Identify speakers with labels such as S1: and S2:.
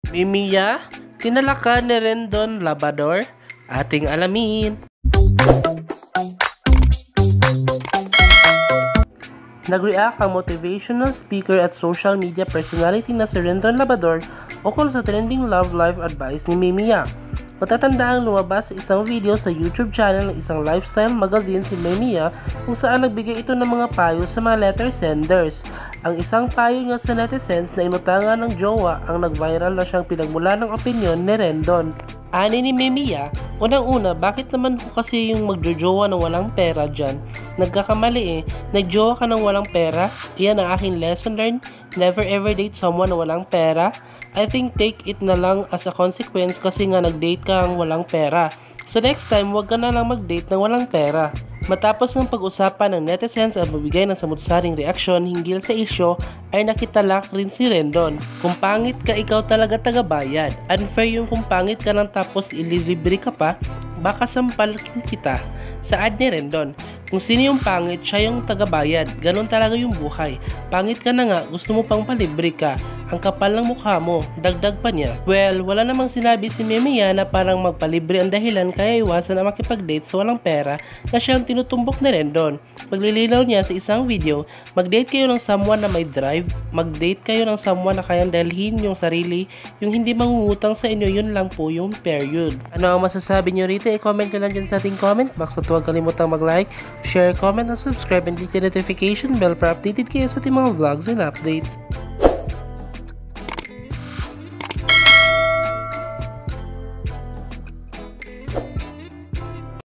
S1: Mimiya, tinalakan ni Rendon Labrador? Ating alamin. Nag-react ang motivational speaker at social media personality na si Rendon Labrador ukol sa trending love life advice ni Mimiya. Matatandaang lumabas sa isang video sa YouTube channel ng isang lifestyle magazine si Mimiya kung saan nagbigay ito ng mga payo sa mga letter senders. Ang isang payo niya sa netizens na inutangan ng jowa ang nag-viral na siyang pinagmula ng opinyon ni Rendon. Ani ni Mimiya, unang-una, bakit naman ko kasi yung magjojowa ng walang pera dyan? Nagkakamali nagjowa ka ng walang pera? Iyan ang aking lesson learned, never ever date someone na walang pera. I think take it na lang as a consequence kasi nga nag-date ka ang walang pera. So next time, wag ka na lang mag-date ng walang pera. Matapos ng pag-usapan ng netizens at magbigay ng samut-saring reaksyon hinggil sa isyo, ay nakitalak rin si Rendon. Kung pangit ka, ikaw talaga tagabayad. Unfair yung kung pangit ka lang tapos ililibre ka pa, baka sampalkin kita. Saad ni Rendon, kung sino yung pangit, siya yung tagabayad. Ganon talaga yung buhay. Pangit ka na nga, gusto mo pang palibre ka. Ang kapal ng mukha mo, dagdag pa niya. Well, wala namang sinabi si Mimiya na parang magpalibre ang dahilan kaya iwasan na makipag-date sa walang pera na siyang tinutumbok ni Rendon. Paglilinaw niya sa isang video, mag-date kayo ng someone na may drive, mag-date kayo ng someone na kayang dalhin yung sarili, yung hindi mangungutang sa inyo, yun lang po yung period. Ano ang masasabi nyo rito? I-comment nyo lang dyan sa ating comment box at huwag kalimutang mag-like, share, comment, and subscribe and click the notification bell para updated kayo sa ating mga vlogs and updates.